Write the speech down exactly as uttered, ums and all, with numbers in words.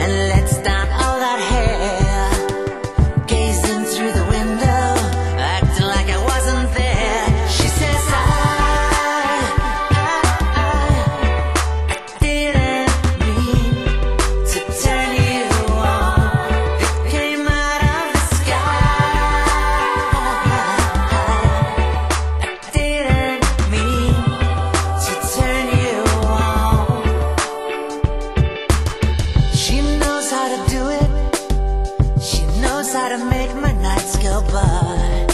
and lets down all that hair, gazing through the window, acting like I wasn't there. She says I, I, I, I didn't mean to turn you on. It came out of the sky. I didn't mean to turn you on. She knows how to do it. She knows how to make my nights go by.